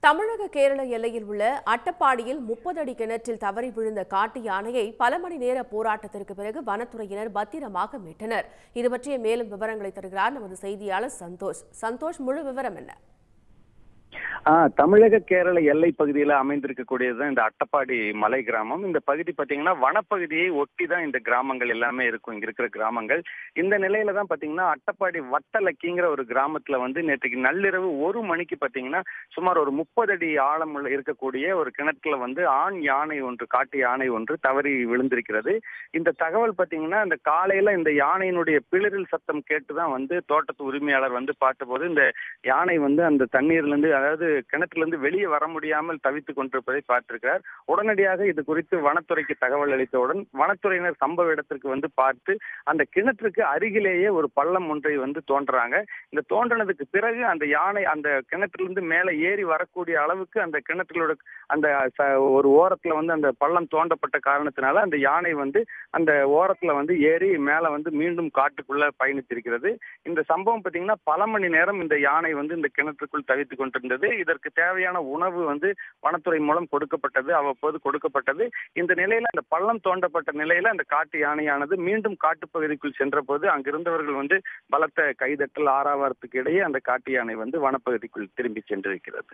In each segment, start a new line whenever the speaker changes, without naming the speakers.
தமிழக கேரள எல்லையில் உள்ள அட்டப்பாடியில் 30 அடி கிணற்றில் தவறி விழுந்த காட்டு யானையை பல மணி நேர போராட்டத்திற்கு பிறகு வனத்துறையினர் பத்திரமாக மீட்டனர். இது பற்றிய மேலும் விவரங்களை தருகிறார் நமது செய்தியாளர் சந்தோஷ். சந்தோஷ், முழு விவரம் என்ன?
தமிழக கேரள எல்லை பகுதியில அமைந்திருக்கக்கூடியதுதான் இந்த அட்டப்பாடி மலை கிராமம். இந்த பகுதி பாத்தீங்கன்னா வனப்பகுதியை ஒட்டி தான் இந்த கிராமங்கள் எல்லாமே இருக்கும். இங்க இருக்கிற கிராமங்கள் இந்த நிலையில தான் பாத்தீங்கன்னா அட்டப்பாடி வட்டலக்கிங்கிற ஒரு கிராமத்துல நேற்றுக்கு நள்ளிரவு 1 மணிக்கு பாத்தீங்கன்னா சுமார் ஒரு 30 அடி ஆழம் இருக்கக்கூடிய ஒரு கிணற்றுல ஆண் யானை ஒன்று, காட்டு யானை ஒன்று தவறி விழுந்திருக்கிறது. இந்த தகவல் பாத்தீங்கன்னா இந்த காலையில இந்த யானையினுடைய பிளிரில் சத்தம் கேட்டுதான் தோட்டத்து உரிமையாளர் பார்த்தபோது இந்த யானை அந்த தண்ணீர்ல இருந்து, அதாவது கிணத்துல இருந்து வெளியே வர முடியாமல் தவித்துக் கொண்டிருப்பதை பார்த்திருக்கிறார். உடனடியாக இது குறித்து வனத்துறைக்கு தகவல் அளித்தவுடன் வனத்துறையினர் சம்பவ இடத்திற்கு பார்த்து அந்த கிணற்றுக்கு அருகிலேயே ஒரு பள்ளம் ஒன்றை தோன்றாங்க. இந்த தோன்றனதுக்கு பிறகு அந்த யானை அந்த கிணற்றிலிருந்து மேலே ஏறி வரக்கூடிய அளவுக்கு அந்த கிணற்றோட அந்த ஒரு ஓரத்துல அந்த பள்ளம் தோண்டப்பட்ட காரணத்தினால அந்த யானை அந்த ஓரத்துல ஏறி மேல மீண்டும் காட்டுக்குள்ள பயணித்திருக்கிறது. இந்த சம்பவம் பாத்தீங்கன்னா பல மணி நேரம் இந்த யானை இந்த கிணற்றுக்குள் தவித்துக் கொண்டிருந்தது. இதற்கு தேவையான உணவு வனத்துறை மூலம் கொடுக்கப்பட்டது, அவ்வப்போது கொடுக்கப்பட்டது. இந்த நிலையில அந்த பள்ளம் தோண்டப்பட்ட நிலையில அந்த காட்டு யானையானது மீண்டும் காட்டுப்பகுதிக்குள் சென்ற போது அங்கிருந்தவர்கள் பலத்த கைதட்டல் ஆரவாரத்துக்கு இடையே அந்த காட்டு யானை வனப்பகுதிக்குள் திரும்பி சென்றிருக்கிறது.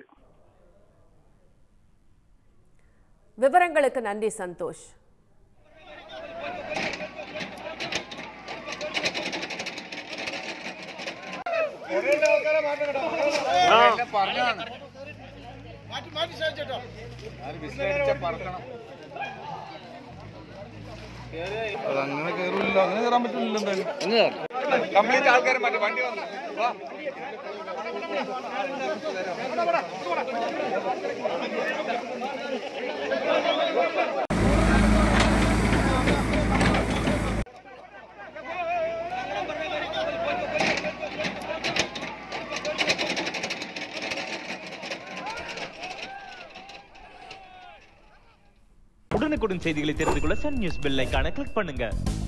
விவரங்களுக்கு நன்றி சந்தோஷ்.
അങ്ങനെ കയറില്ല, അങ്ങനെ കയറാൻ പറ്റില്ല. കംപ്ലീറ്റ് ആൾക്കാരെ മാറ്റി വണ്ടി വന്നു.
உடனுக்குடன் செய்திகளை தெரிந்து கொள்ள சன் நியூஸ் பெல் ஐகானை கிளிக் பண்ணுங்க.